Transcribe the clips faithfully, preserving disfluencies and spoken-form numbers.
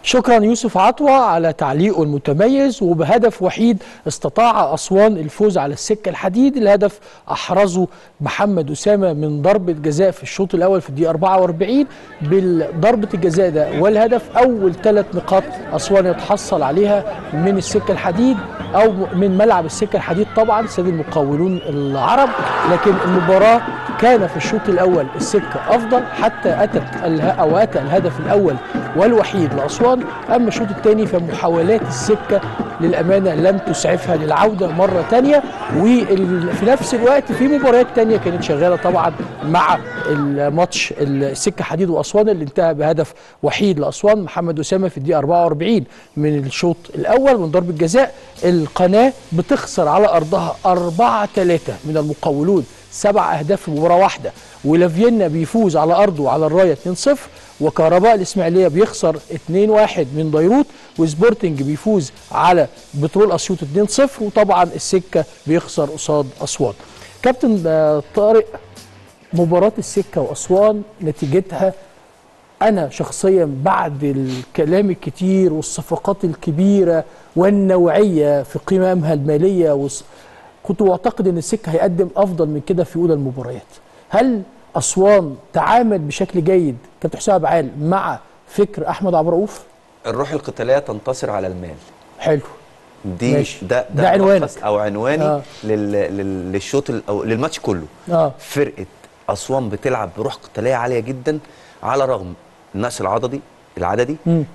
شكرا يوسف عطوة على تعليقه المتميز. وبهدف وحيد استطاع أسوان الفوز على السكة الحديد. الهدف أحرزه محمد أسامة من ضربة جزاء في الشوط الأول في الدقيقة أربعة وأربعين. بالضربة الجزاء ده والهدف أول ثلاث نقاط أسوان يتحصل عليها من السكة الحديد أو من ملعب السكة الحديد طبعا سيد المقاولون العرب. لكن المباراة كان في الشوط الأول السكة أفضل حتى أتت أو أتى الهدف الأول والوحيد لأسوان. أما الشوط الثاني فمحاولات السكة للأمانة لم تسعفها للعودة مرة تانية. وفي نفس الوقت في مباريات تانية كانت شغالة طبعا مع الماتش السكة حديد وأسوان اللي انتهى بهدف وحيد لأسوان محمد أسامة في الدقيقة أربعة وأربعين من الشوط الأول من ضربة جزاء. القناة بتخسر على أرضها أربعة ثلاثة من المقاولون، سبع أهداف في مباراة واحدة. ولافيينا بيفوز على أرضه على الراية اثنين صفر. وكهرباء الإسماعيلية بيخسر اثنين واحد من بيروت. وسبورتنج بيفوز على بترول أسيوط اثنين صفر. وطبعا السكة بيخسر قصاد أسوان. كابتن طارق، مباراة السكة وأسوان نتيجتها أنا شخصيا بعد الكلام الكتير والصفقات الكبيرة والنوعية في قيمها المالية وص... كنت معتقد ان السكة هيقدم افضل من كده في اولى المباريات. هل اسوان تعامل بشكل جيد كابتن حسام عبعال مع فكر احمد عبد الرؤوف؟ الروح القتاليه تنتصر على المال. حلو. دي ماشي. ده ده, ده عنوانك او عنواني آه. لل... لل... للشوط او للماتش كله. آه. فرقه اسوان بتلعب بروح قتاليه عاليه جدا على رغم النقص العددي العددي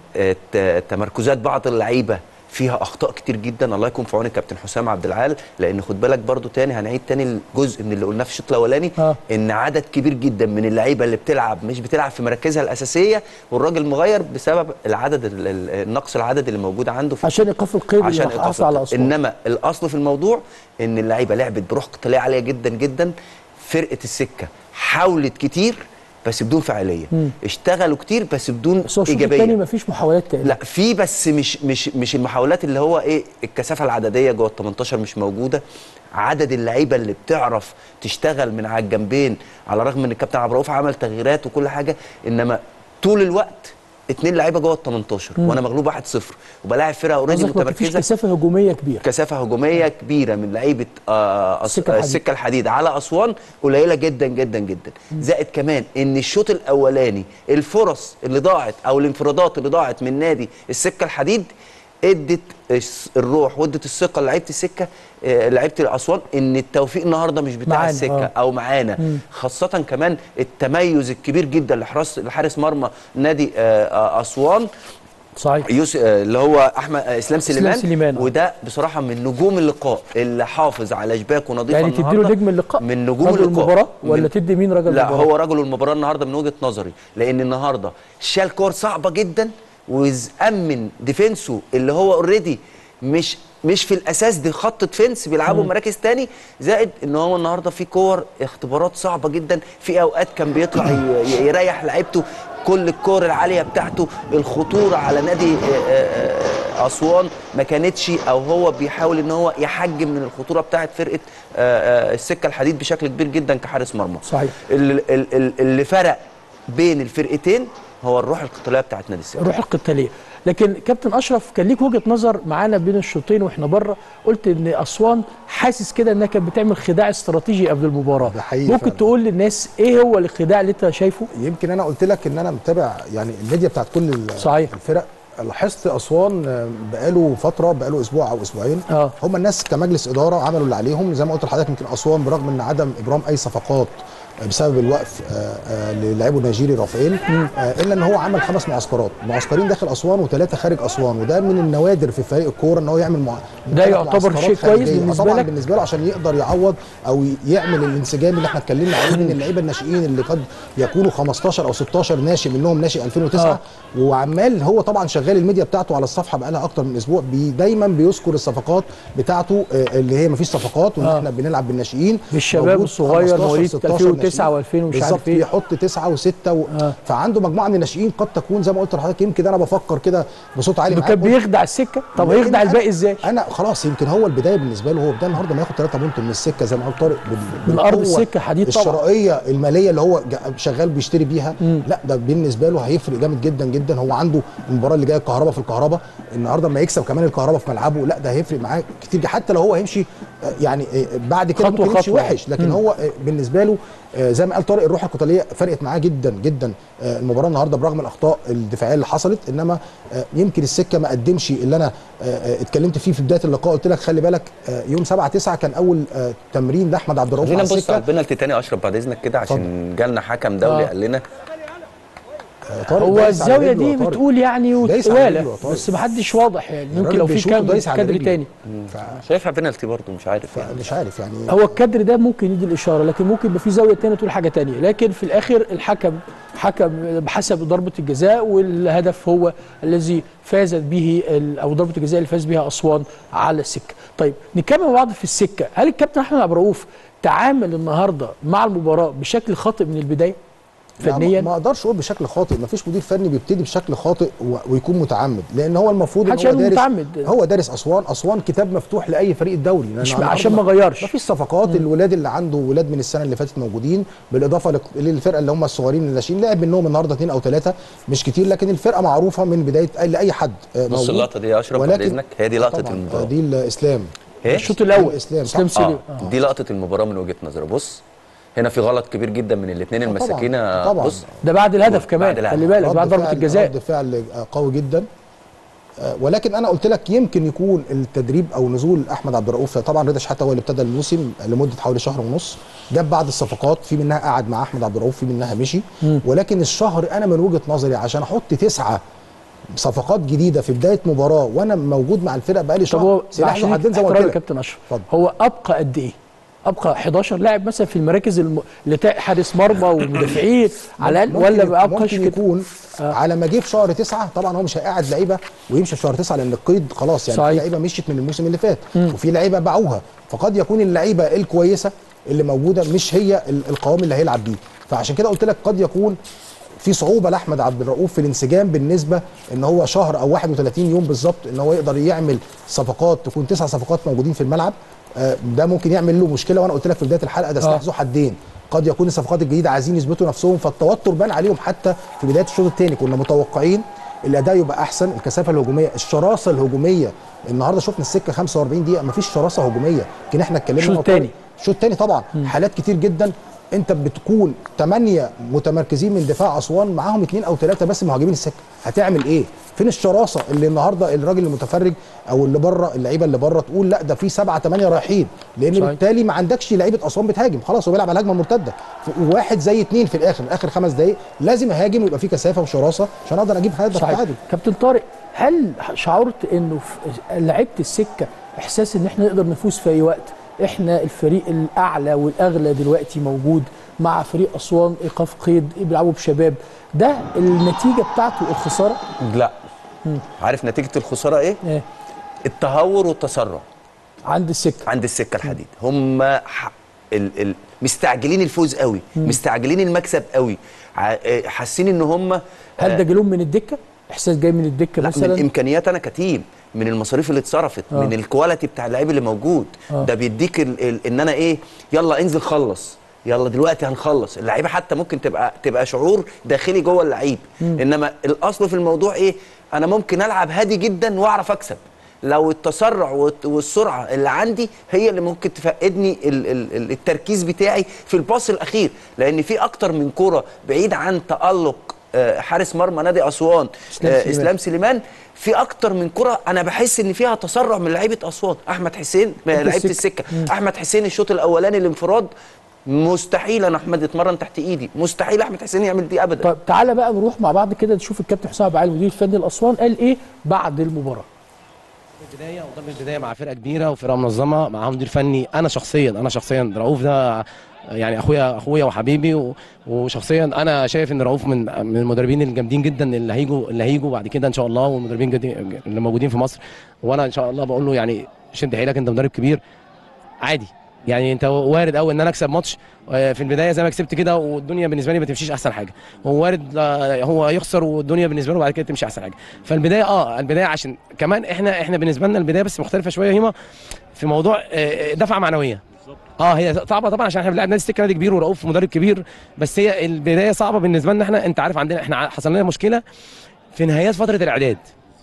آه تمركزات بعض اللعيبه فيها اخطاء كتير جدا. الله يكون في عون الكابتن حسام عبد العال، لان خد بالك برضو تاني هنعيد تاني الجزء من اللي قلناه في الشوط الاولاني آه. ان عدد كبير جدا من اللعيبه اللي بتلعب مش بتلعب في مراكزها الاساسيه والراجل مغير بسبب العدد النقص العدد اللي موجود عنده في عشان ايقاف القيد عشان اللي حصل على اسوان. انما الاصل في الموضوع ان اللعيبه لعبت بروح قتاليه عاليه جدا جدا. فرقه السكه حاولت كتير بس بدون فعاليه. مم. اشتغلوا كتير بس بدون بس هو ايجابيه. الثاني مفيش محاولات تانية. لا في بس مش مش مش المحاولات اللي هو ايه الكثافه العدديه جوه ال تمنتاشر مش موجوده. عدد اللعيبه اللي بتعرف تشتغل من على الجنبين على الرغم ان الكابتن عبد الرؤوف عمل تغييرات وكل حاجه، انما طول الوقت اتنين لعيبه جوه ال تمنتاشر وانا مغلوب واحد صفر وبلاعب فرقه اوريدي متمركزه. كثافه هجوميه كبيره. كثافه هجوميه كبيره من لعيبه آه السكه الحديد. الحديد على اسوان قليله جدا جدا جدا. مم. زائد كمان ان الشوط الاولاني الفرص اللي ضاعت او الانفرادات اللي ضاعت من نادي السكه الحديد ادت الروح وادت الثقه لعيبه السكه لعيبه الاسوان ان التوفيق النهارده مش بتاع السكه او معانا. خاصه كمان التميز الكبير جدا لحراس لحارس مرمى نادي اسوان صحيح يوسف اللي هو احمد اسلام سليمان, إسلام سليمان. وده بصراحه من نجوم اللقاء اللي حافظ على شباكه نظيفه. يعني تديله نجم اللقاء من نجوم رجل اللقاء المباراه ولا تدي مين رجل لا المباراه؟ لا هو رجل المباراه النهارده من وجهه نظري، لان النهارده شال كور صعبه جدا وامن ديفنسه اللي هو اوريدي مش مش في الاساس دي خط ديفنس بيلعبوا مراكز تاني. زائد ان هو النهارده في كور اختبارات صعبه جدا، في اوقات كان بيطلع يريح لعيبته. كل الكور العاليه بتاعته الخطوره على نادي اسوان ما كانتش، او هو بيحاول ان هو يحجم من الخطوره بتاعه فرقه السكه الحديد بشكل كبير جدا كحارس مرمى. صحيح. اللي, اللي فرق بين الفرقتين هو الروح القتاليه بتاعت نادي السكه. الروح القتاليه. لكن كابتن اشرف كان ليك وجهه نظر معانا بين الشوطين واحنا بره، قلت ان اسوان حاسس كده انها كانت بتعمل خداع استراتيجي قبل المباراه. ممكن فعلا تقول للناس ايه هو الخداع اللي انت شايفه؟ يمكن انا قلت لك ان انا متابع يعني الميديا بتاعت كل صحيح. الفرق. لاحظت اسوان بقاله فتره بقاله اسبوع او اسبوعين آه. هم الناس كمجلس اداره عملوا اللي عليهم زي ما قلت لحضرتك. يمكن اسوان برغم ان عدم ابرام اي صفقات بسبب الوقف للاعبه النيجيري رافائيل الا ان هو عمل خمس معسكرات، معسكرين داخل اسوان وثلاثه خارج اسوان، وده من النوادر في فريق الكوره ان هو يعمل مع... ده يعتبر شيء كويس بالنسبه طبعا لك بالنسبه له عشان يقدر يعوض او يعمل الانسجام اللي احنا اتكلمنا عليه من اللعيبه الناشئين اللي قد يكونوا خمستاشر او ستاشر ناشئ منهم ناشئ ألفين وتسعة آه. وعمال هو طبعا شغال الميديا بتاعته على الصفحه بقى لها اكتر من اسبوع بي دايما بيذكر الصفقات بتاعته اللي هي ما فيش صفقات وان آه. احنا بنلعب بالناشئين بالشباب الصغير مواليد ألفين تسعة والفين ومش عارف ايه، بيحط تسعة وستة و... آه. فعنده مجموعه من الناشئين قد تكون زي ما قلت لحضرتك. يمكن انا بفكر كده بصوت عالي كان بيخدع السكه. طب هيخدع الباقي ازاي؟ انا خلاص يمكن هو البدايه بالنسبه له، هو بدايه النهارده ما ياخد ثلاثة بونت من السكه زي ما قال طارق، من ارض السكه حديد طبعا، الشرائيه الماليه اللي هو شغال بيشتري بيها. مم. لا ده بالنسبه له هيفرق جامد جدا جدا. هو عنده المباراه اللي جايه الكهرباء في الكهرباء النهارده، لما يكسب كمان الكهرباء في ملعبه لا ده هيفرق معاه كتير. حتى لو هو هيمشي يعني بعد كده ممكن يمشي وحش، لكن مم. هو بالنسبه له زي ما قال طارق الروح القتاليه فرقت معاه جدا جدا المباراه النهارده برغم الاخطاء الدفاعيه اللي حصلت. انما يمكن السكه ما قدمش اللي انا اتكلمت فيه في بدايه اللقاء. قلت لك خلي بالك يوم سبعة تسعة كان اول تمرين لاحمد عبد الرؤوف على السكه. خلينا نبص على البنالتي تاني اشرف بعد اذنك كده عشان جالنا حكم دولي آه. قال لنا هو الزاويه دي بتقول يعني وتقواله بس ما حدش واضح يعني. ممكن لو في كام كادر تاني شايفها بينالتي برضه مش عارف يعني. مش عارف يعني هو الكادر ده ممكن يدي الاشاره، لكن ممكن يبقى في زاويه تانية تقول حاجه تانية. لكن في الاخر الحكم حكم بحسب ضربه الجزاء، والهدف هو الذي فازت به او ضربه الجزاء اللي فاز بها اسوان على السكه. طيب نكمل مع بعض في السكه. هل الكابتن احمد عبد الرؤوف تعامل النهارده مع المباراه بشكل خاطئ من البدايه؟ فنيا ما اقدرش اقول بشكل خاطئ، ما فيش مدير فني بيبتدي بشكل خاطئ ويكون متعمد، لان هو المفروض ان هو دارس متعمد. هو دارس اسوان. اسوان كتاب مفتوح لاي فريق الدوري، مش عشان ما غيرش. ما فيش صفقات. مم. الولاد اللي عنده ولاد من السنه اللي فاتت موجودين، بالاضافه للفرقه اللي هم الصغيرين الناشئين لعب منهم النهارده اثنين او ثلاثه مش كتير، لكن الفرقه معروفه من بدايه لاي حد موجود. نص اللقطه دي يا اشرف بعد اذنك هي دي لقطه المباراه. دي الاسلام الشوط الاول اسلام, إسلام آه. آه. دي لقطه المباراه من وجهه نظري. بص هنا في غلط كبير جدا من الاثنين المساكين. طبعا بص ده بعد الهدف كمان، خلي بالك بعد ضربه الجزاء. رد فعل قوي جدا. ولكن انا قلت لك يمكن يكون التدريب او نزول احمد عبد الرؤوف. طبعا رضا شحاته هو اللي ابتدى الموسم لمده حوالي شهر ونص، جاب بعض الصفقات في منها قعد مع احمد عبد الرؤوف، في منها مشي. م. ولكن الشهر انا من وجهه نظري عشان احط تسعه صفقات جديده في بدايه مباراه وانا موجود مع الفرقه بقالي شهر سلاح ذو حدين زي ما قلت لك. كابتن اشرف هو ابقى قد ايه؟ ابقى حداشر لاعب مثلا في المراكز الم... اللي حارس مرمى ومدافعين على الاقل، ولا بقى ممكن يكون آه. على ما جه في شهر تسعة. طبعا هو مش هيقعد لعيبه ويمشي في شهر تسعة لان القيد خلاص يعني. في لعيبه مشيت من الموسم اللي فات م. وفي لعيبه باعوها، فقد يكون اللعيبه الكويسه اللي موجوده مش هي القوام اللي هيلعب بيه. فعشان كده قلت لك قد يكون في صعوبه لاحمد عبد الرؤوف في الانسجام بالنسبه ان هو شهر او واحد وثلاثين يوم بالظبط ان هو يقدر يعمل صفقات، تكون تسع صفقات موجودين في الملعب. ده ممكن يعمل له مشكله. وانا قلت لك في بدايه الحلقه ده سلاح ذو حدين. قد يكون الصفقات الجديده عايزين يثبتوا نفسهم، فالتوتر بان عليهم. حتى في بدايه الشوط الثاني كنا متوقعين الاداء يبقى احسن، الكثافه الهجوميه، الشراسه الهجوميه. النهارده شفنا السكه خمسة وأربعين دقيقه مفيش شراسه هجوميه. يمكن احنا اتكلمنا الشوط الثاني الشوط الثاني طبعا م. حالات كتير جدا. انت بتكون ثمانيه متمركزين من دفاع اسوان معاهم اثنين او ثلاثه بس مهاجمين السكه، هتعمل ايه؟ فين الشراسه اللي النهارده الراجل المتفرج او اللي بره اللعيبه اللي بره تقول لا ده في سبعه ثمانيه رايحين، لان صحيح. بالتالي ما عندكش لعيبه اسوان بتهاجم، خلاص هو بيلعب على الهجمه المرتده، وواحد زي اثنين في الاخر اخر خمس دقائق لازم اهاجم ويبقى في كثافه وشراسه عشان اقدر اجيب هدف تعادل. كابتن طارق، هل شعرت انه لعيبه السكه احساس ان احنا نقدر نفوز في اي وقت؟ احنا الفريق الاعلى والاغلى دلوقتي موجود مع فريق اسوان ايقاف قيد بيلعبوا بشباب، ده النتيجه بتاعته الخساره؟ لا. مم. عارف نتيجه الخساره ايه؟ ايه؟ التهور والتسرع عند السكه عند السكه الحديد. هم ال ال مستعجلين الفوز قوي، مم. مستعجلين المكسب قوي، حاسين ان هم هل ده جالهم من الدكه؟ احساس جاي من الدكه مثلا؟ من امكانيات انا كتيم، من المصاريف اللي اتصرفت، آه. من الكواليتي بتاع اللعيب اللي موجود. آه. ده بيديك ال ال ان انا ايه، يلا انزل خلص، يلا دلوقتي هنخلص. اللعيبه حتى ممكن تبقى تبقى شعور داخلي جوه اللعيب، انما الاصل في الموضوع ايه، انا ممكن العب هادي جدا واعرف اكسب لو التسرع والسرعه اللي عندي هي اللي ممكن تفقدني ال ال التركيز بتاعي في الباص الاخير، لان في اكتر من كوره بعيد عن تالق حارس مرمى نادي اسوان اسلام, إسلام سليمان، في اكتر من كره انا بحس ان فيها تسرع من لعيبه اسوان. احمد حسين لعيبه السكه، احمد حسين الشوط الاولاني الانفراد مستحيل انا احمد اتمرن تحت ايدي، مستحيل احمد حسين يعمل دي ابدا. طيب تعالى بقى نروح مع بعض كده نشوف الكابتن حسام عبد العال المدير الفني لاسوان قال ايه بعد المباراه. البدايه وضرب البدايه مع فرقه كبيره وفرقه منظمه معاهم مدير فني. انا شخصيا انا شخصيا رؤوف ده يعني اخويا اخويا وحبيبي، وشخصيا انا شايف ان رؤوف من من المدربين الجامدين جدا اللي هيجوا اللي هيجوا بعد كده ان شاء الله، والمدربين اللي موجودين في مصر. وانا ان شاء الله بقول له يعني شد حيلك، انت مدرب كبير عادي يعني انت وارد قوي ان انا اكسب ماتش في البدايه زي ما كسبت كده والدنيا بالنسبه لي ما تمشيش احسن حاجه، هو وارد هو يخسر والدنيا بالنسبه له بعد كده تمشي احسن حاجه. فالبدايه اه البدايه عشان كمان احنا احنا بالنسبه لنا البدايه بس مختلفه شويه هيما في موضوع دفعه معنويه. اه هي صعبه طبعا عشان احنا بنلعب نادي السكه نادي كبير ورؤوف مدرب كبير، بس هي البدايه صعبه بالنسبه لنا احنا. انت عارف عندنا احنا حصل لنا مشكله في نهايات فتره الاعداد،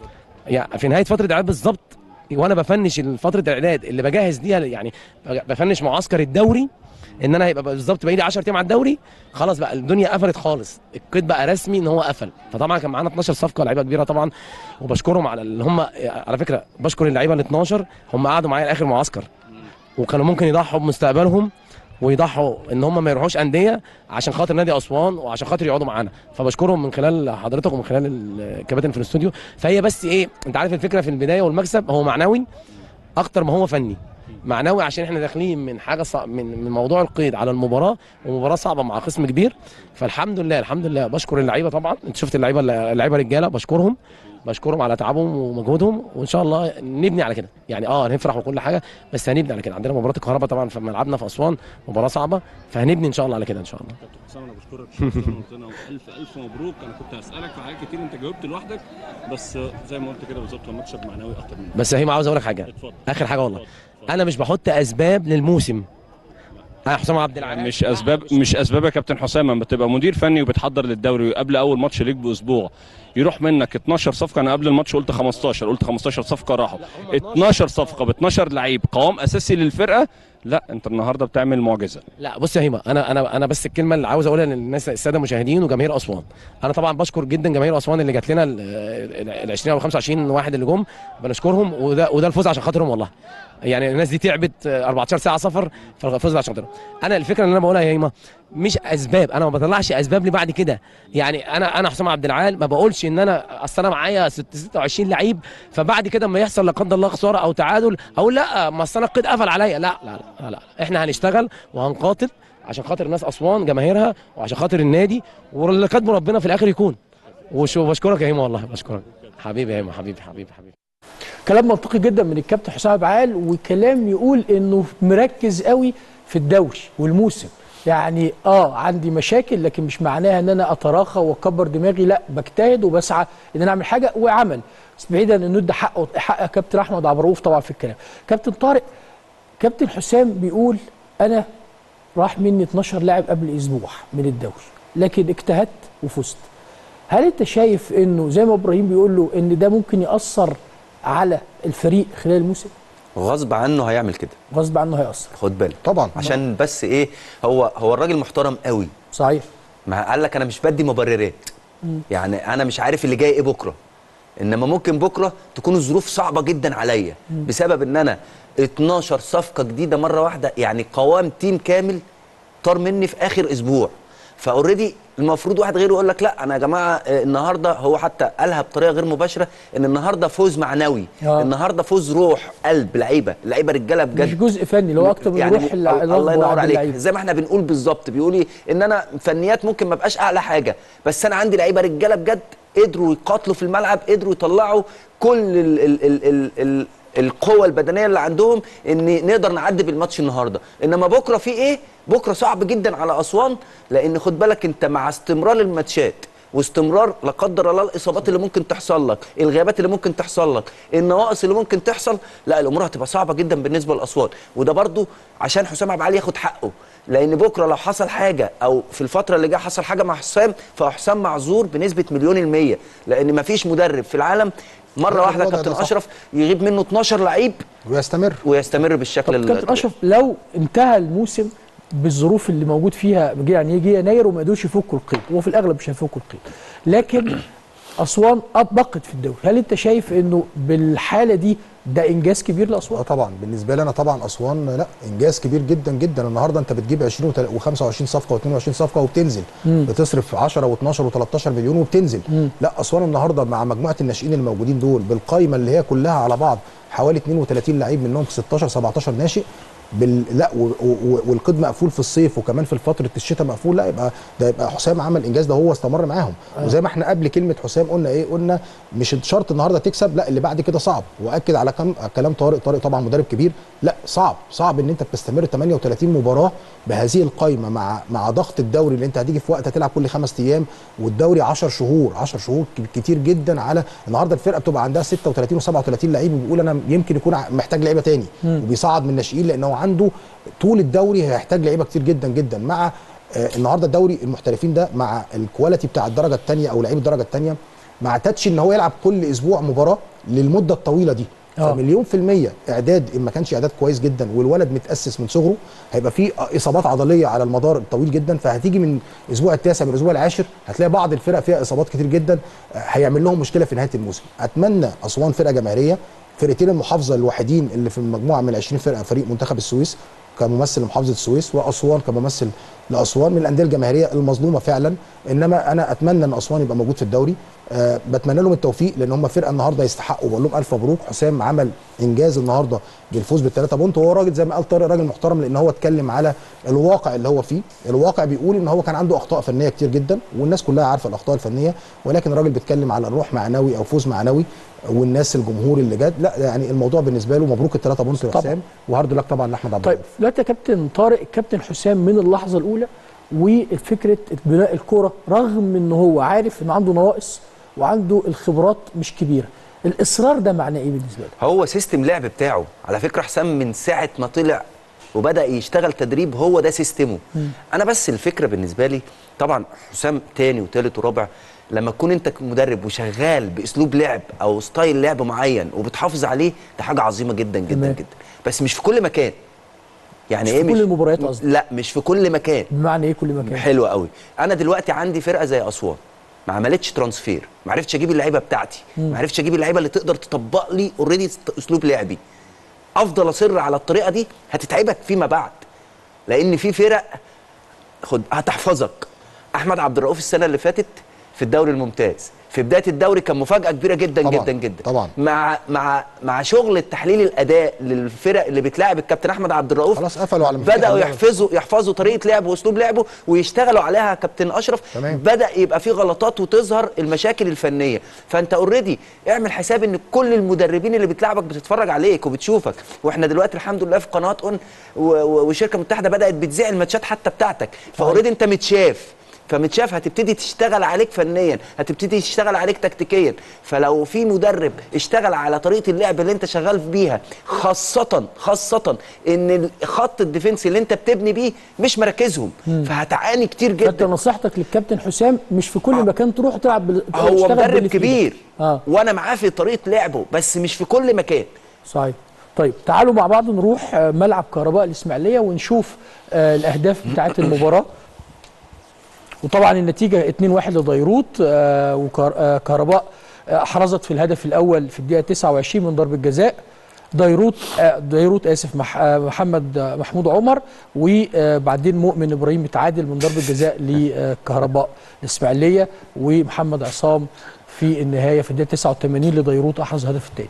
يعني في نهايه فتره الاعداد بالظبط وانا بفنش فتره الاعداد اللي بجهز ليها، يعني بفنش معسكر الدوري ان انا هيبقى بالظبط باقي لي عشرة ايام على الدوري، خلاص بقى الدنيا قفلت خالص، القيد بقى رسمي ان هو قفل. فطبعا كان معانا اتناشر صفقه لعيبه كبيره طبعا، وبشكرهم على اللي هم، على فكره بشكر اللعيبه ال اتناشر هم قعدوا معايا لاخر معسكر وكانوا ممكن يضحوا بمستقبلهم ويضحوا ان هم ما يروحوش انديه عشان خاطر نادي اسوان وعشان خاطر يقعدوا معانا، فبشكرهم من خلال حضرتك ومن خلال الكباتن في الاستوديو. فهي بس ايه، انت عارف الفكره في البدايه والمكسب هو معنوي اكتر ما هو فني. معنوي عشان احنا داخلين من حاجه صع... من من موضوع القيد على المباراه، ومباراه صعبه مع خصم كبير، فالحمد لله الحمد لله بشكر اللعيبه طبعا. انت شفت اللعيبه اللعيبه رجاله، بشكرهم بشكرهم على تعبهم ومجهودهم، وان شاء الله نبني على كده. يعني اه هنفرح وكل حاجه بس هنبني على كده. عندنا مباراه الكهرباء طبعا في ملعبنا في اسوان، مباراه صعبه، فهنبني ان شاء الله على كده ان شاء الله. كابتن حسام انا بشكرك شكرا الف الف مبروك. انا كنت هسالك في حاجات كتير انت جاوبت لوحدك، بس زي ما قلت كده بالظبط هو مكسب معنوي اكتر منك. بس هي عاوز اقول لك حاجه، اتفضل. اخر حاجه والله، اتفضل. اتفضل. انا مش بحط اسباب للموسم. انا حسام عبد العال مش اسباب مش اسباب يا كابتن حسام. لما تبقى مدير فني وبتحضر للدوري قبل اول ماتش ليك باسبوع يروح منك اتناشر صفقه، انا قبل الماتش قلت خمستاشر، قلت خمستاشر صفقه راحوا، اتناشر صفقه ب اتناشر لعيب قوام اساسي للفرقه، لا انت النهارده بتعمل معجزه. لا بص يا هيما، انا انا انا بس الكلمه اللي عاوز اقولها للناس الساده المشاهدين وجماهير اسوان، انا طبعا بشكر جدا جماهير اسوان اللي جات لنا ال عشرين او خمسة وعشرين واحد اللي جم، بنشكرهم، وده وده الفوز عشان خاطرهم والله. يعني الناس دي تعبت اربعتاشر ساعه سفر، فالفوز عشان خاطرهم. انا الفكره اللي انا بقولها يا هيما مش اسباب، انا ما بطلعش اسباب لي بعد كده. يعني انا انا حسام عبد العال ما بقولش ان انا اصل انا معايا ستة وعشرين لعيب فبعد كده اما يحصل لا قدر الله خساره او تعادل اقول لا ما اصل انا القيد قفل عليا، لا لا لا, لا. احنا هنشتغل وهنقاتل عشان خاطر الناس اسوان جماهيرها وعشان خاطر النادي، واللي كاتبه ربنا في الاخر يكون. وبشكرك يا هيما والله بشكرك حبيبي يا هيما، حبيبي حبيبي حبيبي. كلام منطقي جدا من الكابتن حسام عبد العال، وكلام يقول انه مركز قوي في الدوري والموسم. يعني اه عندي مشاكل لكن مش معناها ان انا اتراخى واكبر دماغي، لا بجتهد وبسعى ان انا اعمل حاجه وعمل، بس بعيدا ان ندي حقه حق كابتن احمد عبد الرؤوف طبعا في الكلام. كابتن طارق، كابتن حسام بيقول انا راح مني اتناشر لاعب قبل اسبوع من الدوري لكن اجتهدت وفزت. هل انت شايف انه زي ما ابراهيم بيقول له ان ده ممكن ياثر على الفريق خلال الموسم؟ غصب عنه هيعمل كده، غصب عنه هيأثر، خد بالك طبعا، عشان بس ايه، هو هو الراجل محترم قوي صحيح، ما قال لك انا مش بدي مبررات. مم. يعني انا مش عارف اللي جاي ايه بكره، انما ممكن بكره تكون الظروف صعبه جدا عليا بسبب ان انا اتناشر صفقه جديده مره واحده، يعني قوام تيم كامل طار مني في اخر اسبوع. فاوريدي المفروض واحد غيره يقول لك لا انا يا جماعه النهارده، هو حتى قالها بطريقه غير مباشره ان النهارده فوز معنوي، آه. النهارده فوز روح قلب لعيبه، لعيبه رجاله بجد، مش جزء فني اللي هو اكتر من يعني روح. الله ينور عليك، زي ما احنا بنقول بالظبط، بيقول لي ان انا فنيات ممكن ما ابقاش اعلى حاجه، بس انا عندي لعيبه رجاله بجد قدروا يقاتلوا في الملعب، قدروا يطلعوا كل ال ال ال ال ال القوه البدنيه اللي عندهم ان نقدر نعدي بالماتش النهارده. انما بكره في ايه؟ بكره صعب جدا على اسوان، لان خد بالك انت مع استمرار الماتشات واستمرار لا قدر الله الاصابات اللي ممكن تحصل لك، الغيابات اللي ممكن تحصل لك، النواقص اللي ممكن تحصل، لا الامور هتبقى صعبه جدا بالنسبه لاسوان. وده برضو عشان حسام عبد العال ياخد حقه، لان بكره لو حصل حاجه او في الفتره اللي جايه حصل حاجه مع حسام، فحسام معذور بنسبه مليون الميه، لان مفيش مدرب في العالم مره واحده كابتن اشرف يغيب منه اتناشر لعيب ويستمر ويستمر بالشكل اللي كابتن اشرف لو انتهى الموسم بالظروف اللي موجود فيها، يعني يجي يناير وما قدروش يفكوا القيد، وفي الاغلب مش هيفكوا القيد، لكن اسوان بقت في الدوري، هل انت شايف انه بالحاله دي ده انجاز كبير لاسوان؟ اه طبعا بالنسبه لي انا طبعا اسوان لا انجاز كبير جدا جدا. النهارده انت بتجيب عشرين وخمسة وعشرين صفقه واثنين وعشرين صفقه وبتنزل، مم. بتصرف عشرة واتناشر وتلتاشر مليون وبتنزل. مم. لا اسوان النهارده مع مجموعه الناشئين الموجودين دول بالقايمه اللي هي كلها على بعض حوالي اتنين وتلاتين لعيب منهم ستاشر سبعتاشر ناشئ، بال... لا و... و... والقيد مقفول في الصيف وكمان في فتره الشتاء مقفول، لا يبقى ده يبقى حسام عمل انجاز، ده هو استمر معاهم. آه. وزي ما احنا قبل كلمه حسام قلنا ايه، قلنا مش شرط النهارده تكسب، لا اللي بعد كده صعب. واكد على كم... كلام طارق طارق طبعا مدرب كبير، لا صعب صعب ان انت بتستمر ثمانية وثلاثين مباراه بهذه القائمه مع مع ضغط الدوري اللي انت هتيجي في وقت هتلعب كل خمس ايام، والدوري عشر شهور عشر شهور كتير جدا. على النهارده الفرقه بتبقى عندها ستة وثلاثين وسبعة وثلاثين لعيب، وبيقول انا يمكن يكون محتاج لعيبه تاني، وبيصعد من الناشئين لانه عنده طول الدوري هيحتاج لعيبه كتير جدا جدا. مع آه النهارده الدوري المحترفين ده مع الكواليتي بتاع الدرجه الثانيه او لعيب الدرجه الثانيه، ما اعتادش ان هو يلعب كل اسبوع مباراه للمده الطويله دي. أوه. فمليون في المية اعداد، ان ما كانش اعداد كويس جدا والولد متاسس من صغره، هيبقى فيه اصابات عضليه على المدار الطويل جدا. فهتيجي من الاسبوع التاسع من الاسبوع العاشر هتلاقي بعض الفرق فيها اصابات كتير جدا، هيعمل لهم مشكله في نهايه الموسم. اتمنى اسوان فرقه جماهيريه، فرقتين المحافظه الوحيدين اللي في المجموعه من عشرين فرقه، فريق منتخب السويس كممثل لمحافظه السويس، واسوان كممثل لاسوان، من الانديه الجماهيريه المظلومه فعلا. انما انا اتمنى ان اسوان يبقى موجود في الدوري، أه بتمنى لهم التوفيق لان هم فرقه النهارده يستحقوا، بقول لهم الف مبروك. حسام عمل انجاز النهارده بالفوز بالثلاثه بونت، وهو راجل زي ما قال طارق راجل محترم، لان هو اتكلم على الواقع اللي هو فيه. الواقع بيقول ان هو كان عنده اخطاء فنيه كتير جدا، والناس كلها عارفه الاخطاء الفنيه، ولكن الراجل بيتكلم على الروح معنوي او فوز معنوي، والناس الجمهور اللي جاد، لا يعني الموضوع بالنسبه له مبروك الثلاثه بونت يا حسام، وهارد لك طبعا لاحمد عبد الرؤوف. طيب دلوقتي يا كابتن طارق، الكابتن حسام من اللحظه الاولى وفكره بناء الكوره، رغم ان هو عارف ان عنده نواقص وعنده الخبرات مش كبيره، الاصرار ده معناه ايه بالنسبه له؟ هو سيستم لعب بتاعه على فكره. حسام من ساعه ما طلع وبدا يشتغل تدريب هو ده سيستمه. م. انا بس الفكره بالنسبه لي طبعا حسام تاني وتالت ورابع، لما تكون انت مدرب وشغال باسلوب لعب او ستايل لعب معين وبتحافظ عليه، ده حاجه عظيمه جدا جدا مم. جدا، بس مش في كل مكان. يعني مش ايه في كل المباريات قصدي؟ لا مش في كل مكان. بمعنى ايه كل مكان؟ حلو قوي. انا دلوقتي عندي فرقه زي اسوان ما عملتش ترانسفير، ما عرفتش اجيب اللعيبه بتاعتي، ما عرفتش اجيب اللعيبه اللي تقدر تطبق لي اوريدي اسلوب لعبي. افضل اصر على الطريقه دي هتتعبك فيما بعد، لان في فرق خد هتحفظك. احمد عبد الرؤوف السنه اللي فاتت في الدوري الممتاز في بدايه الدوري كان مفاجاه كبيره جدا طبعًا جدا جدا طبعا مع مع مع شغل التحليل الاداء للفرق اللي بتلاعب الكابتن احمد عبد الرؤوف. خلاص قفلوا على بداوا يحفظوا يحفظوا طريقه لعبه واسلوب لعبه ويشتغلوا عليها. كابتن اشرف تمام. بدا يبقى في غلطات وتظهر المشاكل الفنيه، فانت اوريدي اعمل حساب ان كل المدربين اللي بتلعبك بتتفرج عليك وبتشوفك. واحنا دلوقتي الحمد لله في قناه اون وشركه متحده بدات بتذيع الماتشات حتى بتاعتك، فاوريدي انت متشاف فمتشاف، هتبتدي تشتغل عليك فنيا، هتبتدي تشتغل عليك تكتيكيا. فلو في مدرب اشتغل على طريقه اللعب اللي انت شغال بيها، خاصه خاصه ان خط الديفنس اللي انت بتبني بيه مش مركزهم، مم. فهتعاني كتير جدا. فانت نصيحتك للكابتن حسام مش في كل آه. مكان تروح تلعب بال... هو مدرب كبير آه. وانا معاه في طريقه لعبه، بس مش في كل مكان. صحيح. طيب تعالوا مع بعض نروح ملعب كهرباء الاسماعيليه ونشوف آه الاهداف بتاعه المباراه. وطبعا النتيجه اتنين واحد لديروت، آه وكهرباء آه احرزت في الهدف الاول في الدقيقه تسعة وعشرين من ضربه جزاء. ديروت آه ديروت اسف مح آه محمد آه محمود عمر، وبعدين مؤمن ابراهيم متعادل من ضربه جزاء لكهرباء الاسماعيليه، ومحمد عصام في النهايه في الدقيقه تسعة وثمانين لديروت احرز الهدف الثاني.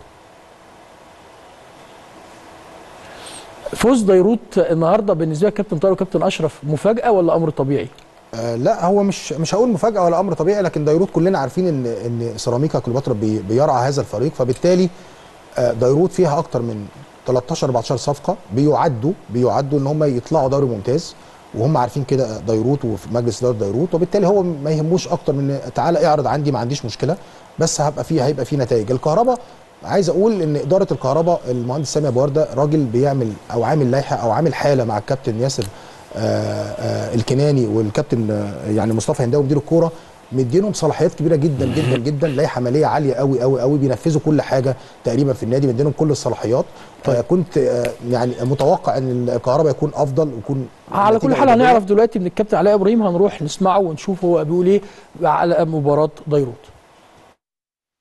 فوز ديروت النهارده بالنسبه لكابتن طارق وكابتن اشرف مفاجاه ولا امر طبيعي؟ آه لا هو مش مش هقول مفاجاه ولا امر طبيعي، لكن ديروت كلنا عارفين ان ان سيراميكا كليوباترا بي بيرعى هذا الفريق، فبالتالي آه ديروت فيها اكتر من تلتاشر اربعتاشر صفقه بيعدوا بيعدوا ان هم يطلعوا دوري ممتاز، وهم عارفين كده ديروت وفي مجلس اداره ديروت، وبالتالي هو ما يهموش اكتر من تعالى اعرض عندي ما عنديش مشكله، بس هبقى فيه هيبقى فيه نتائج. الكهرباء عايز اقول ان اداره الكهرباء المهندس سامي ابو ورده راجل بيعمل او عامل لائحه او عامل حاله مع الكابتن ياسر آآ آآ الكناني والكابتن يعني مصطفى هنداوي مدير الكوره، مدينهم صلاحيات كبيره جدا جدا جدا، لائحه ماليه عاليه قوي قوي قوي، بينفذوا كل حاجه تقريبا في النادي، مدينهم كل الصلاحيات. طيب. كنت يعني متوقع ان الكهرباء يكون افضل ويكون على كل حال. هنعرف دلوقتي من الكابتن علاء ابراهيم، هنروح نسمعه ونشوف هو بيقول ايه على مباراه ديروت.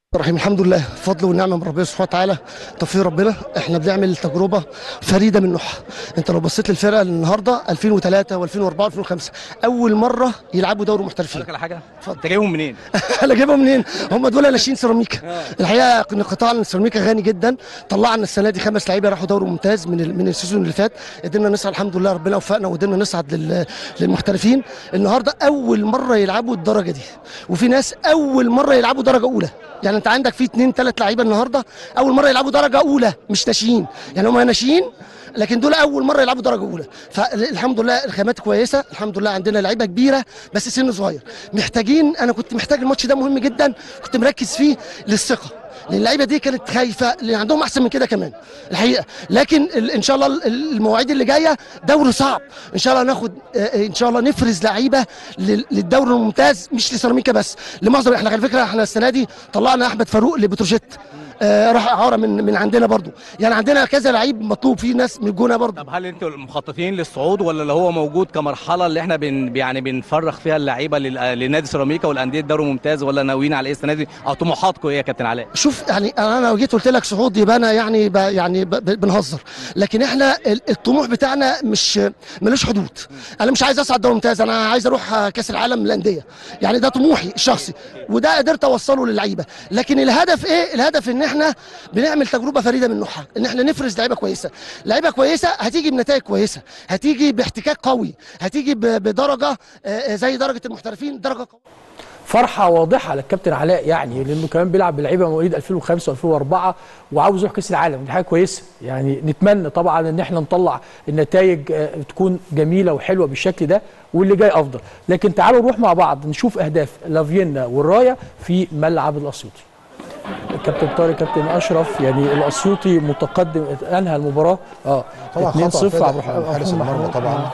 الرحيم. الحمد لله، فضل ونعمه من ربنا سبحانه وتعالى، توفيق ربنا. احنا بنعمل تجربه فريده من نوعها. انت لو بصيت للفرقه النهارده ألفين وثلاثة وألفين وأربعة وألفين وخمسة اول مره يلعبوا دوري محترفين. لك على حاجه، انت جايبهم منين؟ انا جايبهم منين؟ هم دول ناشئين سيراميكا. الحقيقه كنا قطاع سيراميكا غني جدا، طلعنا السنه دي خمس لعيبه راحوا دوري ممتاز من من السيزون اللي فات، قدرنا نصعد الحمد لله، ربنا وفقنا وقدرنا نصعد لل... للمحترفين. النهارده اول مره يلعبوا الدرجه دي، وفي ناس اول مره يلعبوا درجه اولى. يعني انت عندك في اثنين ثلاث لعيبه النهارده اول مره يلعبوا درجه اولى، مش ناشئين، يعني هم ناشئين لكن دول اول مره يلعبوا درجه اولى. فالحمد لله الخامات كويسه، الحمد لله عندنا لعيبه كبيره بس سن صغير. محتاجين، انا كنت محتاج الماتش ده مهم جدا، كنت مركز فيه للثقه، لان اللعيبه دي كانت خايفه، اللي عندهم احسن من كده كمان الحقيقه. لكن ان شاء الله المواعيد اللي جايه دوري صعب، ان شاء الله ناخد، ان شاء الله نفرز لعيبه للدوري الممتاز، مش لسيراميكا بس، لمعظم. احنا على فكره احنا السنه دي طلعنا احمد فاروق لبتروجيت، آه راح اعاره من من عندنا برضو. يعني عندنا كذا لعيب مطلوب، فيه ناس من الجونه برضو. طب هل انتوا مخططين للصعود، ولا اللي هو موجود كمرحله اللي احنا بن يعني بنفرغ فيها اللعيبه لنادي سيراميكا والانديه الدوري الممتاز، ولا ناويين على ايه السنه دي، او طموحاتكم ايه يا كابتن علاء؟ شوف يعني انا لو جيت قلت لك صعود يبقى انا يعني ب يعني ب بنهزر، لكن احنا الطموح بتاعنا مش ملوش حدود. انا مش عايز اصعد دوري ممتاز، انا عايز اروح كاس العالم للانديه، يعني ده طموحي الشخصي وده قدرت اوصله للعيبه. لكن الهدف ايه؟ الهدف ان احنا بنعمل تجربه فريده من نوعها، ان احنا نفرز لعيبه كويسه. لعيبه كويسه هتيجي بنتائج كويسه، هتيجي باحتكاك قوي، هتيجي بدرجه زي درجه المحترفين، درجه قويه. فرحه واضحه على الكابتن علاء، يعني لانه كمان بيلعب بلعيبه مواليد ألفين وخمسة وألفين وأربعة وعاوز يروح كاس العالم، دي حاجه كويسه. يعني نتمنى طبعا ان احنا نطلع النتائج تكون جميله وحلوه بالشكل ده، واللي جاي افضل. لكن تعالوا نروح مع بعض نشوف اهداف لافيينا والرايه في ملعب الاسيوطي. كابتن طارق، كابتن اشرف، يعني الاسيوطي متقدم، انهى المباراه اه اثنين صفر. عبد حارس المرمى طبعا،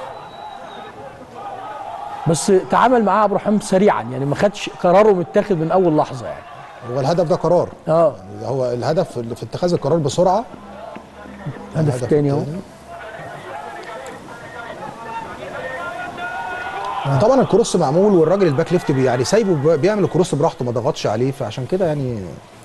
بس تعامل معاه عبد الرحمن سريعا، يعني ما خدش قراره متاخد من اول لحظه. يعني هو الهدف ده قرار، اه يعني هو الهدف في اتخاذ القرار بسرعه. الهدف الثاني اهو. طبعا الكروس معمول، والراجل الباك ليفت يعني سايبه بيعمل الكروس براحته، ما ضغطش عليه، فعشان كده يعني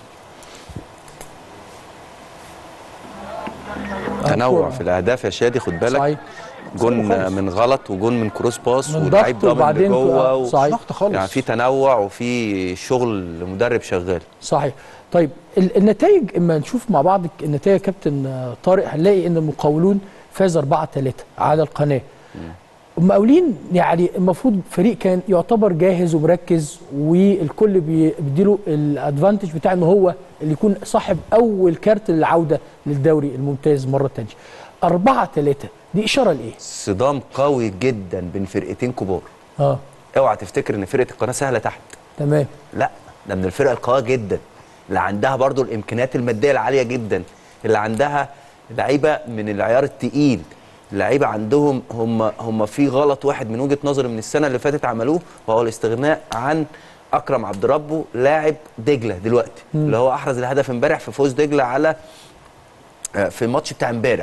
تنوع في الاهداف يا شادي، خد بالك. صحيح. جون من غلط وجون من كروس باس واللعيب ضامن لجوه و... ضغط خالص، يعني في تنوع وفي شغل مدرب شغال. صحيح. طيب النتائج، اما نشوف مع بعض النتائج كابتن طارق، هنلاقي ان المقاولون فاز أربعة ثلاثة على القناه. المقاولين يعني المفروض فريق كان يعتبر جاهز ومركز، والكل بيديله الادفانتج بتاع ان هو اللي يكون صاحب اول كارت للعوده للدوري الممتاز مره ثانيه. أربعة ثلاثة دي اشاره لايه؟ صدام قوي جدا بين فرقتين كبار. اه اوعى تفتكر ان فرقه القناه سهله تحت. تمام. لا، ده من الفرق القويه جدا، اللي عندها برضو الامكانيات الماديه العاليه جدا، اللي عندها لعيبه من العيار الثقيل. اللعيبه عندهم هم هم في غلط واحد من وجهه نظري من السنه اللي فاتت عملوه، وهو الاستغناء عن اكرم عبد ربه لاعب دجله دلوقتي، م. اللي هو احرز الهدف امبارح في فوز دجله على في الماتش بتاع امبارح.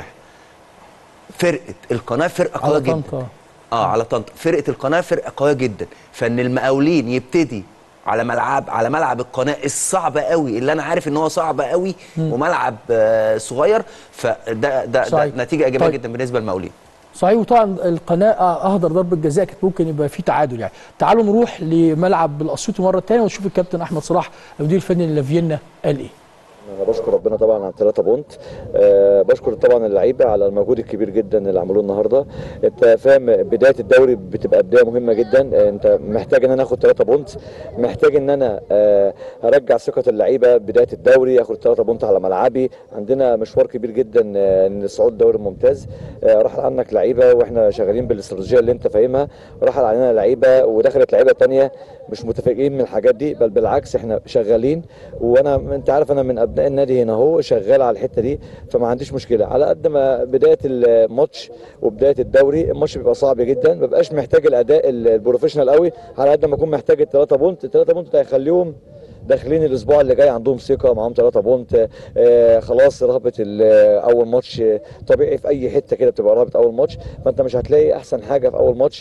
فرقه القناه فرقه قويه جدا. اه على طنطا، فرقه القناه فرقه قويه جدا، فان المقاولين يبتدي على ملعب على ملعب القناه الصعب قوي، اللي انا عارف ان هو صعب قوي م. وملعب آه صغير، فده ده, ده نتيجه ايجابيه طيب. جدا بالنسبه للمقاولين. صحيح. وطبعا القناه اهدر ضربه جزاء، كانت ممكن يبقى في تعادل. يعني تعالوا نروح لملعب الاسيوطي مره ثانيه ونشوف الكابتن احمد صلاح المدير الفني لافيينا قال ايه. انا بشكر ربنا طبعا على ثلاثة بونت، أه بشكر طبعا اللعيبه على المجهود الكبير جدا اللي عملوه النهارده. انت فاهم بدايه الدوري بتبقى بدايه مهمه جدا، انت محتاج ان انا اخد ثلاثة بونت، محتاج ان انا أه ارجع ثقه اللعيبه بدايه الدوري، اخد ثلاثة بونت على ملعبي. عندنا مشوار كبير جدا للصعود الدوري الممتاز. أه راح عنك لعيبه واحنا شغالين بالاستراتيجيه اللي انت فاهمها، راح علينا لعيبه ودخلت لعيبه ثانيه مش متفاجئين من الحاجات دي، بل بالعكس احنا شغالين. وانا انت عارف انا من ابناء النادي هنا اهو شغال على الحته دي، فما عنديش مشكله. على قد ما بدايه الماتش وبدايه الدوري الماتش بيبقى صعب جدا، ما بقاش محتاج الاداء البروفيشنال قوي، على قد ما اكون محتاج الثلاثه بونت. الثلاثه بونت هيخليهم داخلين الاسبوع اللي جاي عندهم ثقه، معاهم ثلاثة بونت. آه خلاص رهبه اول ماتش طبيعي في اي حته كده بتبقى رهبه اول ماتش، فانت مش هتلاقي احسن حاجه في اول ماتش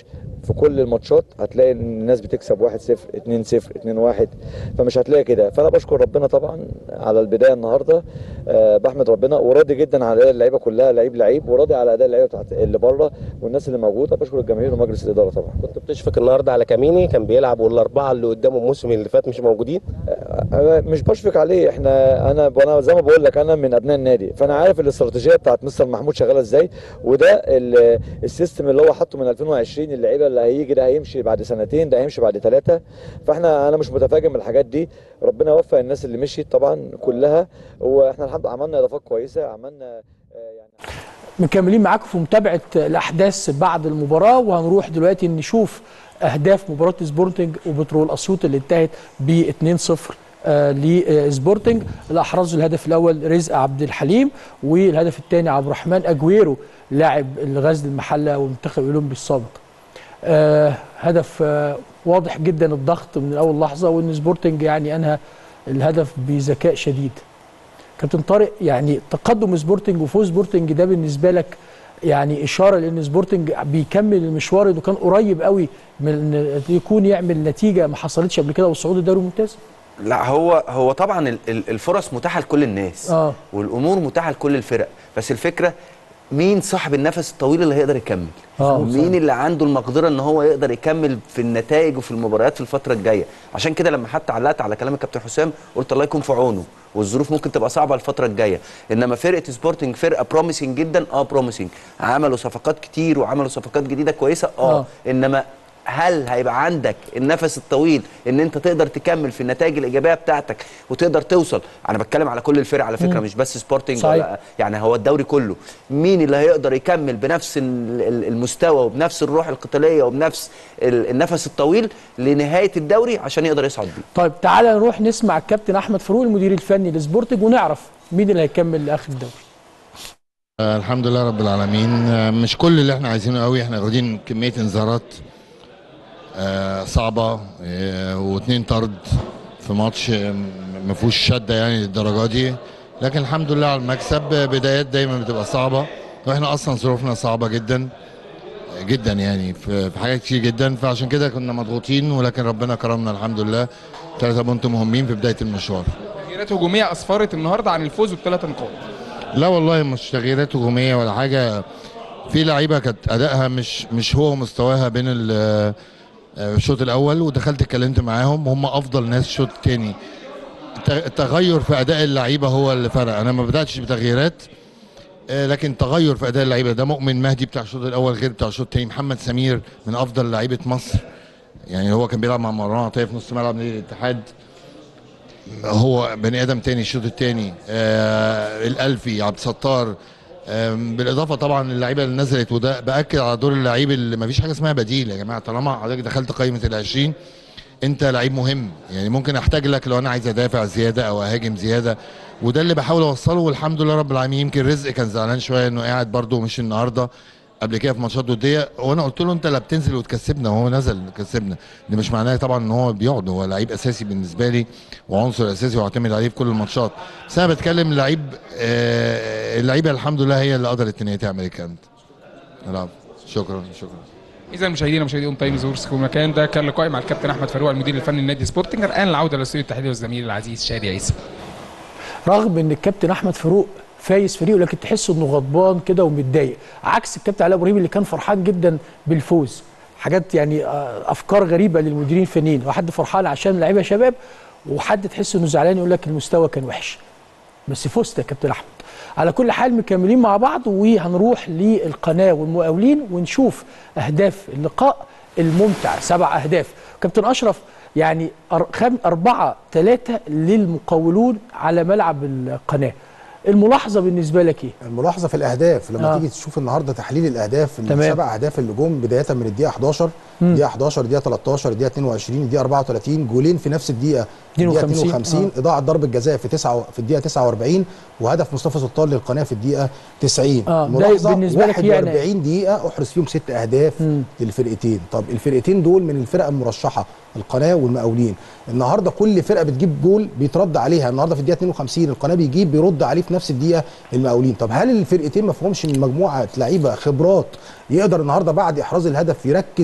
في كل الماتشات هتلاقي ان الناس بتكسب واحد صفر اتنين صفر اتنين واحد، فمش هتلاقي كده. فانا بشكر ربنا طبعا على البدايه النهارده، أه بحمد ربنا وراضي جدا على اداء اللعيبه كلها، لعيب لعيب، وراضي على اداء اللعيبه بتاعت اللي بره والناس اللي موجوده. بشكر الجماهير ومجلس الاداره طبعا. كنت بتشفق النهارده على كاميني كان بيلعب والاربعه اللي قدامه الموسم اللي فات مش موجودين؟ أه مش بشفق عليه، احنا انا انا زي ما بقول لك انا من ابناء النادي، فانا عارف الاستراتيجيه بتاعت مستر محمود شغاله ازاي، وده السيستم اللي هو حاطه من ألفين وعشرين. اللعيبه اللي هيجي ده هيمشي بعد سنتين، ده هيمشي بعد ثلاثه، فاحنا انا مش متفاجئ من الحاجات دي. ربنا يوفق الناس اللي مشيت طبعا كلها، واحنا الحمد لله عملنا اضافات كويسه، عملنا يعني مكملين معاكم في متابعه الاحداث بعد المباراه، وهنروح دلوقتي نشوف اهداف مباراه سبورتنج وبترول اسيوط اللي انتهت ب اتنين صفر آه لسبورتنج. اللي احرزوا الهدف الاول رزق عبد الحليم، والهدف الثاني عبد الرحمن اجويرو لاعب الغزل المحله ومنتخب اولمبي السابق. آه هدف آه واضح جدا الضغط من اول لحظه، وان سبورتنج يعني انهى الهدف بذكاء شديد. كابتن طارق، يعني تقدم سبورتنج وفوز سبورتنج ده بالنسبه لك يعني اشاره لان سبورتنج بيكمل المشوار، انه كان قريب قوي من ان يكون يعمل نتيجه ما حصلتش قبل كده والصعود الدوري الممتاز؟ لا، هو هو طبعا الفرص متاحه لكل الناس آه. والامور متاحه لكل الفرق، بس الفكره مين صاحب النفس الطويل اللي هيقدر يكمل؟ آه. مين اللي عنده المقدره ان هو يقدر يكمل في النتائج وفي المباريات في الفتره الجايه؟ عشان كده لما حتى علقت على كلام الكابتن حسام قلت الله يكون في عونه، والظروف ممكن تبقى صعبه الفتره الجايه، انما فرقه سبورتنج فرقه بروميسنج جدا. اه بروميسنج، عملوا صفقات كتير وعملوا صفقات جديده كويسه. اه, آه. انما هل هيبقى عندك النفس الطويل ان انت تقدر تكمل في النتائج الايجابيه بتاعتك وتقدر توصل؟ انا بتكلم على كل الفرق على فكره، مش بس سبورتنج ولا يعني هو الدوري كله. مين اللي هيقدر يكمل بنفس المستوى وبنفس الروح القتاليه وبنفس النفس الطويل لنهايه الدوري عشان يقدر يصعد بيه؟ طيب تعالى نروح نسمع الكابتن احمد فاروق المدير الفني لسبورتنج ونعرف مين اللي هيكمل لاخر الدوري. آه الحمد لله رب العالمين. آه مش كل اللي احنا عايزينه قوي، احنا واخدين كميه انذارات آه صعبه آه واثنين طرد في ماتش آه ما فيهوش شده يعني للدرجه دي، لكن الحمد لله على المكسب. بدايات دايما بتبقى صعبه، واحنا اصلا ظروفنا صعبه جدا جدا يعني في حاجات كتير جدا، فعشان كده كنا مضغوطين، ولكن ربنا كرمنا الحمد لله. ثلاثه بونت مهمين في بدايه المشوار. تغييرات هجوميه اسفرت النهارده عن الفوز بالثلاث نقاط؟ لا والله مش تغييرات هجوميه ولا حاجه، في لعيبه كانت ادائها مش مش هو مستواها بين الشوط الاول، ودخلت اتكلمت معاهم، هم افضل ناس الشوط الثاني. التغير في اداء اللعيبه هو اللي فرق. انا ما بداتش بتغييرات، لكن تغير في اداء اللعيبه. ده مؤمن مهدي بتاع الشوط الاول غير بتاع الشوط الثاني. محمد سمير من افضل لعيبه مصر، يعني هو كان بيلعب مع مروان عطيه في نص ملعب نادي الاتحاد، هو بني ادم تاني الشوط الثاني. آه الالفي عبد الستار، آه بالاضافه طبعا اللعيبه اللي نزلت، وده باكد على دور اللعيب اللي ما فيش حاجه اسمها بديل يا جماعه. طالما حضرتك دخلت قائمه ال عشرين انت لعيب مهم، يعني ممكن احتاج لك لو انا عايز ادافع زياده او اهاجم زياده، وده اللي بحاول اوصله. والحمد لله رب العالمين. يمكن رزق كان زعلان شويه انه قاعد برده مش النهارده، قبل كده في ماتشات وديه، وانا قلت له انت لا بتنزل وتكسبنا، وهو نزل كسبنا. ده مش معناه طبعا ان هو بيقعد، هو لعيب اساسي بالنسبه لي وعنصر اساسي واعتمد عليه في كل الماتشات، بس انا بتكلم لعيب آه اللعيبه الحمد لله هي اللي قدرت ان هي تعمل الكلام ده. شكرا شكرا. اذا مشاهدينا مشاهدي اون تايم زورس في المكان ده كان لقائي مع الكابتن احمد فاروق المدير الفني لنادي سبورتنج. الان العوده للاستوديو التحليلي والزميل العزيز شادي عيسى. رغم ان الكابتن احمد فاروق فايز فريقه، لكن تحس انه غضبان كده ومتضايق، عكس الكابتن علاء ابراهيم اللي كان فرحان جدا بالفوز. حاجات يعني افكار غريبه للمديرين الفنيين، واحد فرحان عشان اللعيبه شباب، وحد تحس انه زعلان يقول لك المستوى كان وحش. بس فزت يا كابتن احمد. على كل حال مكملين مع بعض، وهنروح للقناه والمقاولين ونشوف اهداف اللقاء الممتع. سبع اهداف كابتن اشرف، يعني أربعة ثلاثة للمقاولون على ملعب القناه. الملاحظه بالنسبه لك ايه؟ الملاحظه في الاهداف لما آه. تيجي تشوف النهارده تحليل الاهداف، السبع اهداف اللي جم بدايه من الدقيقه حداشر، الدقيقه حداشر، الدقيقه تلتاشر، الدقيقه اتنين وعشرين، الدقيقه اربعة وتلاتين، جولين في نفس الدقيقه، الدقيقه اتنين وخمسين، آه. اضاعه ضربه جزاء في تسعة في الدقيقه تسعة واربعين، وهدف مصطفى سلطان للقناه في الدقيقه تسعين. آه. ملاحظه بالنسبه لك واحد واربعين دقيقه احرز فيهم ست اهداف مم. للفرقتين. طب الفرقتين دول من الفرق المرشحه، القناه والمقاولين. النهارده كل فرقه بتجيب جول بيترد عليها. النهارده في الدقيقه اتنين وخمسين القناه بيجيب بيرد عليه في نفس الدقيقه المقاولين. طب هل الفرقتين ما فيهمش من مجموعه لعيبه خبرات يقدر النهارده بعد احراز الهدف يركز ذهنيا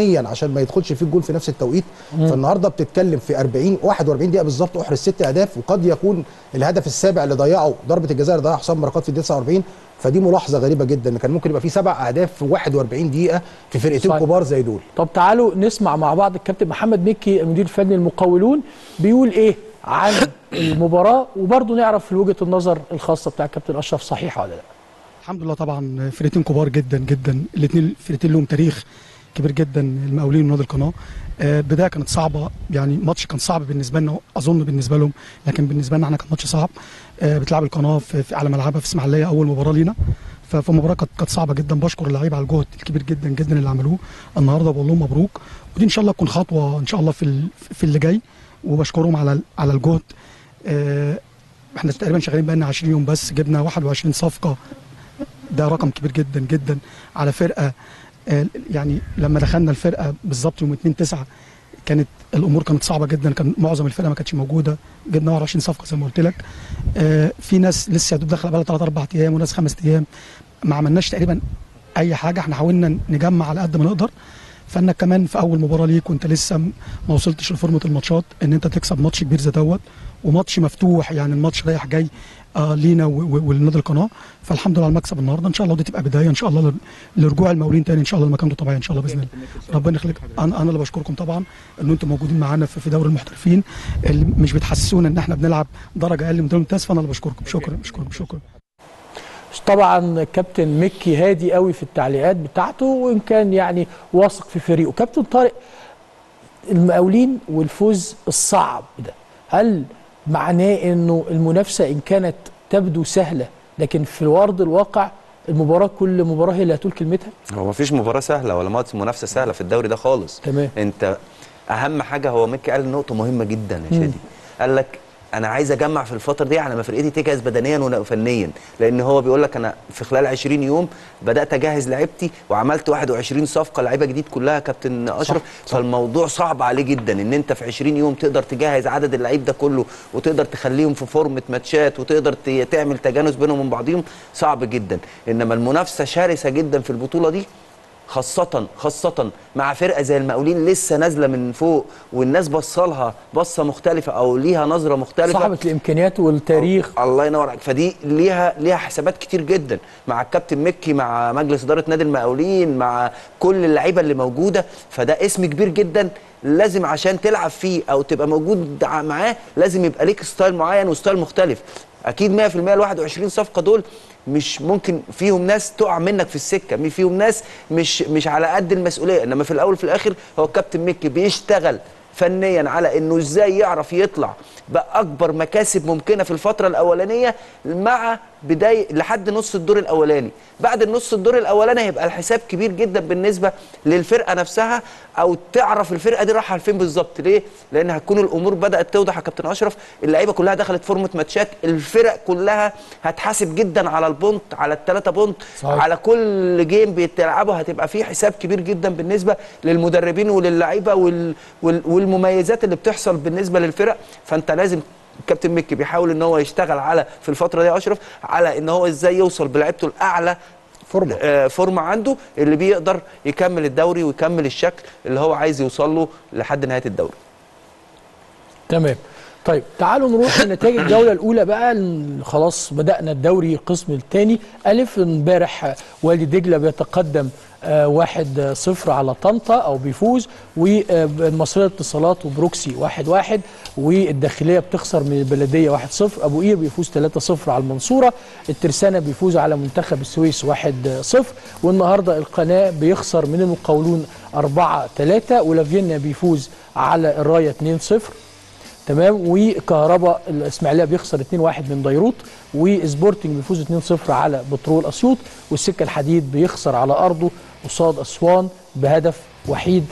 فنيا عشان ما يدخلش فيه الجول في نفس التوقيت. فالنهارده بتتكلم في أربعين واحد وأربعين دقيقه بالظبط احرز ست اهداف، وقد يكون الهدف السابع اللي ضيعه ضربه الجزاء اللي ضيعها حسام بركات في الدقيقه تسعة وأربعين. فدي ملاحظه غريبه جدا ان كان ممكن يبقى في سبع اهداف في واحد وأربعين دقيقه في فرقتين كبار زي دول. طب تعالوا نسمع مع بعض الكابتن محمد مكي المدير الفني المقاولون بيقول ايه عن المباراه، وبرضه نعرف وجهه النظر الخاصه بتاع الكابتن اشرف صحيحه ولا لا. الحمد لله طبعا فرقتين كبار جدا جدا، الاثنين فرقتين لهم تاريخ كبير جدا، المقاولين ونادي القناه. آه بدايه كانت صعبه، يعني ماتش كان صعب بالنسبه لنا اظن بالنسبه لهم، لكن بالنسبه لنا احنا كان ماتش صعب. آه بتلعب القناه في, في على ملعبها في اسماعيليه اول مباراه لينا، فالمباراه كانت كانت صعبه جدا. بشكر اللعيبه على الجهد الكبير جدا جدا اللي عملوه النهارده، بقول لهم مبروك، ودي ان شاء الله تكون خطوه ان شاء الله في في اللي جاي، وبشكرهم على على الجهد. آه احنا تقريبا شغالين بقى لنا عشرين يوم بس، جبنا واحد وعشرين صفقه، ده رقم كبير جدا جدا على فرقه. آه يعني لما دخلنا الفرقه بالظبط يوم اتنين تسعة كانت الامور كانت صعبه جدا، كان معظم الفرقه ما كانتش موجوده، جبنا واحد وعشرين صفقه زي ما قلت لك. آه في ناس لسه يا دوب داخله بقى لها ثلاث اربع ايام، وناس خمس ايام، ما عملناش تقريبا اي حاجه. احنا حاولنا نجمع على قد ما نقدر، فانك كمان في اول مباراه ليك وانت لسه ما وصلتش لفورمه الماتشات، ان انت تكسب ماتش كبير زي دوت وماتش مفتوح، يعني الماتش رايح جاي آه لينا ولنادي القناه. فالحمد لله على المكسب النهارده، ان شاء الله ودي تبقى بدايه ان شاء الله لرجوع المقاولين تاني ان شاء الله لمكانته طبيعي ان شاء الله باذن الله. ربنا يخليك. انا انا اللي بشكركم طبعا ان انتم موجودين معانا في دوري المحترفين، اللي مش بتحسسونا ان احنا بنلعب درجه اقل من دوري الممتاز، فانا اللي بشكركم. شكرا شكرا شكرا. طبعا كابتن مكي هادي قوي في التعليقات بتاعته، وان كان يعني واثق في فريقه. كابتن طارق، المقاولين والفوز الصعب ده، هل معناه انه المنافسه ان كانت تبدو سهله لكن في الارض الواقع المباراه كل مباراه هي اللي هتقول كلمتها؟ هو مفيش مباراه سهله ولا ماتش منافسه سهله في الدوري ده خالص. تمام. انت اهم حاجه، هو مكي قال نقطه مهمه جدا يا شادي، قال لك انا عايز اجمع في الفتره دي على ما فرقتي تجهز بدنيا وفنيا، لان هو بيقول لك انا في خلال عشرين يوم بدات اجهز لعيبتي وعملت واحد وعشرين صفقه لعيبه جديد كلها كابتن اشرف. صح. صح. فالموضوع صعب عليه جدا ان انت في عشرين يوم تقدر تجهز عدد اللعيب ده كله وتقدر تخليهم في فورمه ماتشات وتقدر تعمل تجانس بينهم وبين بعضهم، صعب جدا. انما المنافسه شرسه جدا في البطوله دي، خاصة خاصة مع فرقة زي المقاولين لسه نازلة من فوق، والناس بصلها بصة مختلفة أو ليها نظرة مختلفة، صاحبة الإمكانيات والتاريخ. الله ينور عليك. فدي ليها ليها حسابات كتير جدا مع الكابتن مكي، مع مجلس إدارة نادي المقاولين، مع كل اللعيبة اللي موجودة. فده اسم كبير جدا، لازم عشان تلعب فيه أو تبقى موجود معاه لازم يبقى ليك ستايل معين وستايل مختلف. أكيد مية في المية ال واحد وعشرين صفقة دول مش ممكن فيهم ناس تقع منك في السكه، فيهم ناس مش مش على قد المسؤوليه. انما في الاول وفي الاخر هو الكابتن مكي بيشتغل فنيا على انه ازاي يعرف يطلع باكبر مكاسب ممكنه في الفتره الاولانيه مع بدايه لحد نص الدور الاولاني. بعد النص الدور الاولاني هيبقى الحساب كبير جدا بالنسبه للفرقه نفسها، او تعرف الفرقه دي رايحه لفين بالظبط. ليه؟ لان هتكون الامور بدات توضح يا كابتن اشرف، اللعيبه كلها دخلت فورمه ماتشات، الفرق كلها هتحاسب جدا على البونت، على الثلاثه بونت، صحيح. على كل جيم بيتلعبوا هتبقى فيه حساب كبير جدا بالنسبه للمدربين وللعيبه وال... وال... والمميزات اللي بتحصل بالنسبه للفرق. فانت لازم الكابتن مكي بيحاول ان هو يشتغل على في الفتره دي يا اشرف على ان هو ازاي يوصل بلعيبته الاعلى فورمه آه فورمه عنده، اللي بيقدر يكمل الدوري ويكمل الشكل اللي هو عايز يوصل له لحد نهايه الدوري. تمام. طيب تعالوا نروح لنتائج الجوله الاولى بقى. خلاص بدانا الدوري القسم الثاني. الف امبارح وادي دجله بيتقدم آه واحد صفر على طنطا او بيفوز، والمصريه اتصالات وبروكسي واحد واحد، والداخليه بتخسر من البلديه واحد صفر، ابو قير بيفوز ثلاثة صفر على المنصوره، الترسانه بيفوز على منتخب السويس واحد صفر، والنهارده القناه بيخسر من المقاولون أربعة ثلاثة، ولافينا بيفوز على الرايه اتنين صفر. تمام. وكهرباء الاسماعيليه بيخسر اتنين واحد من بيروت، وسبورتنج بيفوز اتنين صفر على بترول اسيوط، والسكه الحديد بيخسر على ارضه قصاد اسوان بهدف وحيد.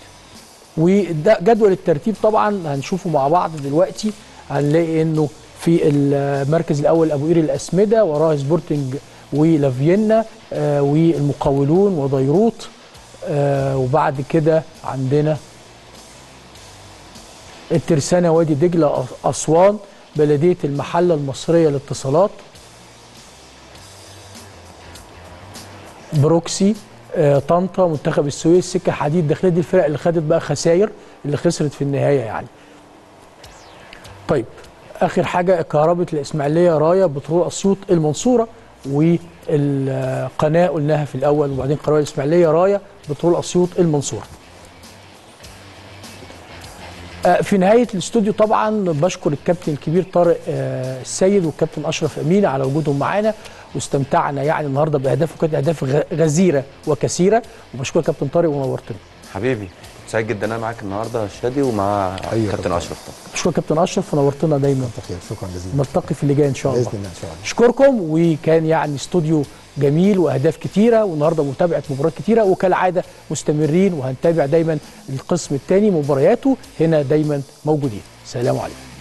وده جدول الترتيب طبعا هنشوفه مع بعض دلوقتي. هنلاقي انه في المركز الاول ابو قير الاسمده، وراه سبورتنج ولافينا آه والمقاولون وبيروت، آه وبعد كده عندنا الترسانة وادي دجلة أسوان، بلدية المحلة المصرية للاتصالات، بروكسي آه طنطا، منتخب السويس، سكه الحديد، داخليه، دي الفرق اللي خدت بقى خسائر، اللي خسرت في النهايه يعني. طيب اخر حاجه كهرباء الاسماعيليه، رايه، بترول اسيوط، المنصوره، والقناه قلناها في الاول، وبعدين قناه الاسماعيليه، رايه، بترول اسيوط، المنصوره. في نهايه الاستوديو طبعا بشكر الكابتن الكبير طارق السيد والكابتن اشرف امين على وجودهم معانا، واستمتعنا يعني النهارده باهداف، وكانت اهداف غزيره وكثيره، وبشكر كابتن طارق ونورتنا. حبيبي سعيد جدا انا معاك النهارده شادي، ومع كابتن اشرف. بشكر كابتن اشرف ونورتنا دايما. شكرا جزيلا. نلتقي في اللي جاي ان شاء الله باذن الله ان شاء الله. اشكركم، وكان يعني استوديو جميل واهداف كتيره، والنهارده متابعه مباريات كتيره، وكالعاده مستمرين وهنتابع دايما القسم الثاني مبارياته هنا دايما موجودين. سلام عليكم.